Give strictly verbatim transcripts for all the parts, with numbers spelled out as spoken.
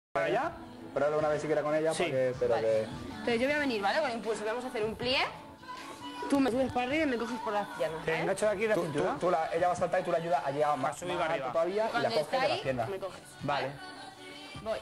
¿Para allá? Pruébalo una vez siquiera con ella, sí. Para que, pero vale. que... Entonces yo voy a venir, ¿vale? Con impulso, vamos a hacer un plié. Tú me subes para arriba y me coges por las piernas, Te ¿vale? engancho de aquí de la Tú, cintura. tú, tú la, ella va a saltar y tú la ayudas a llegar más, subir más para alto arriba. todavía y Cuando la coges esté de las ahí, piernas. me coges. Vale. Voy.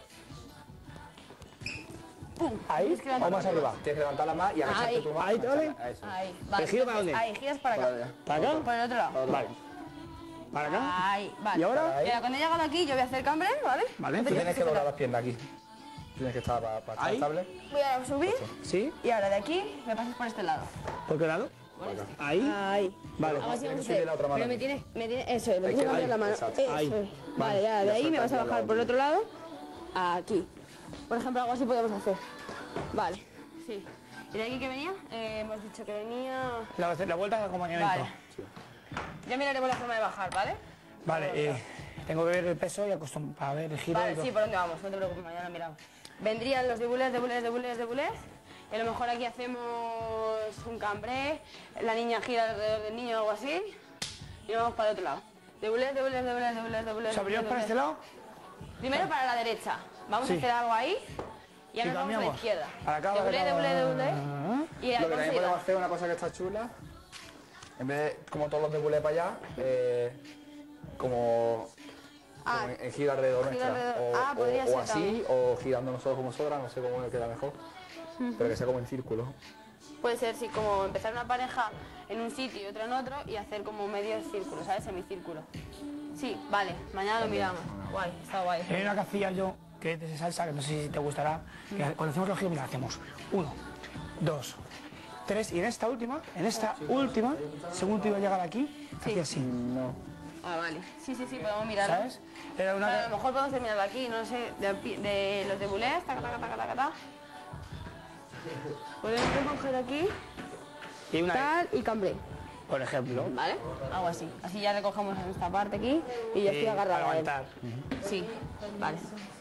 Pum. Ahí, Tienes que levantar o más las arriba. manos. Tienes que levantarla más y agacharte Ahí. tú más. Ahí, ¿vale? Eso. Ahí, vale. ¿Te giro para entonces, dónde? Ahí, giras para acá. Para allá. ¿Para acá? Por el otro lado. Vale. ¿Para acá? Ahí, vale. ¿Y ahora? Ahí. Mira, cuando he llegado aquí, yo voy a hacer cambre, ¿vale? Vale. Tú tienes que doblar las piernas aquí. Tienes que estar para, para estar Ahí. estable. Voy a subir ¿Sí? y ahora de aquí me pasas por este lado. ¿Por qué lado? Ahí. Ahí. Vale. Hago así, Tienes vamos que a subir la hacer. otra mano. Pero me tienes, me tienes, eso es, me Hay tienes que que- cambiar la ahí, mano. exacto. Eso Ahí. es. Vale. Vale, ya, de Ya ahí me vas a sueltas bajar la por el otra. otro lado a aquí. Por ejemplo, algo así podemos hacer. Vale, sí. ¿Y de aquí que venía? Eh, hemos dicho que venía... La, la vuelta de acompañamiento. Vale. Ya miraremos la forma de bajar, ¿vale? Vale, eh, tengo que ver el peso y acostum para ver el giro. y Vale, todo. sí, ¿por dónde vamos? No te preocupes, mañana miramos. Vendrían los de bulés, de bulés, de bulés, de bulés. Y a lo mejor aquí hacemos un cambré, la niña gira alrededor del niño o algo así. Y vamos para el otro lado. De bulés, de bulés, de bulés, de bulés, de bulés. O sea, de ¿venimos bulés, para de este bulés. lado? Primero para la derecha. Vamos Sí. a hacer algo ahí. Y ahora Y nos vamos a la cambiamos. izquierda. Para acá, de para bulés, de acá. bulés, de bulés. Y Lo que vamos a también ir. podemos hacer una cosa que está chula. En vez de como todos los de bulé para allá, eh, como, Ah, como en, en gira alrededor gira nuestra. alrededor. O, Ah, o- podría o ser así, también. o girando nosotros como nosotras, no sé cómo me queda mejor. Pero que sea como en círculo. Puede ser, sí, como empezar una pareja en un sitio y otra en otro y hacer como medio círculo, ¿sabes? Semicírculo. Sí, vale, mañana lo miramos. Guay, está guay. Hay una que hacía yo, que es de salsa, que no sé si te gustará, que cuando hacemos los giros, mira, hacemos uno, dos, tres, y en esta última, en esta última, según te iba a llegar aquí, hacía así, No. Ah, vale. Sí, sí, sí, podemos mirarlo. ¿sabes? Era una Claro, a que- lo mejor podemos terminarlo aquí, no sé, de, de los de bulés, taca, taca, taca, taca, taca. Podemos recoger aquí, y una tal, y cambré, por ejemplo, ¿vale? Algo así. Así ya recogemos en esta parte aquí y yo estoy eh, agarrada a él. aguantar. Sí, vale.